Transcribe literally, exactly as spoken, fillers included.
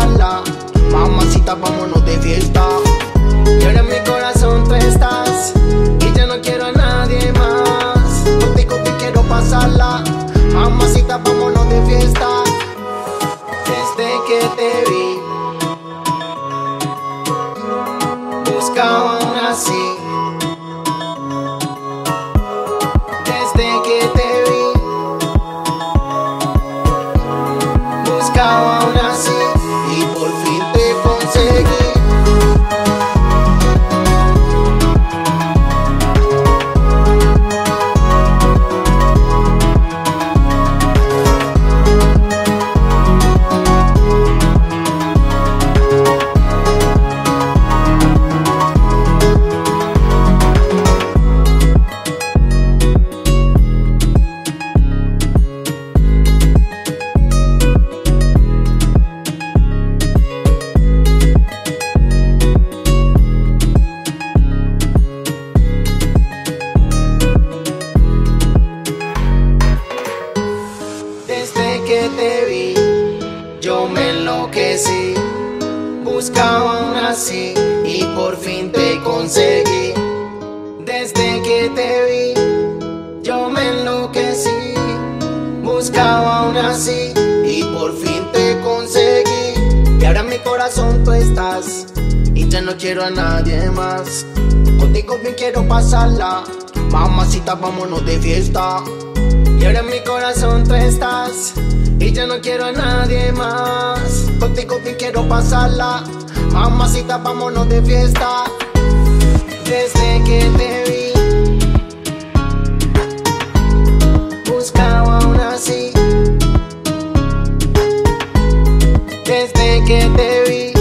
pasarla. Mamacita, vámonos de fiesta. Y ahora en mi corazón tú estás y ya no quiero a nadie más. Contigo te quiero pasarla. Mamacita, vámonos de fiesta. Desde que te vi buscaba una así. Desde que te vi buscaba una así y por fin te conseguí. Desde que te vi, yo me enloquecí. Buscaba una así y por fin te conseguí. Desde que te vi, yo me enloquecí. Buscaba una así y por fin te conseguí. Y ahora en mi corazón tú estás y ya no quiero a nadie más. Contigo bien quiero pasarla. Mamacita, vámonos de fiesta. Y ahora en mi corazón tú estás y ya no quiero a nadie más. Contigo bien quiero pasarla. Mamacita, vámonos de fiesta. Desde que te vi buscaba una así. Desde que te vi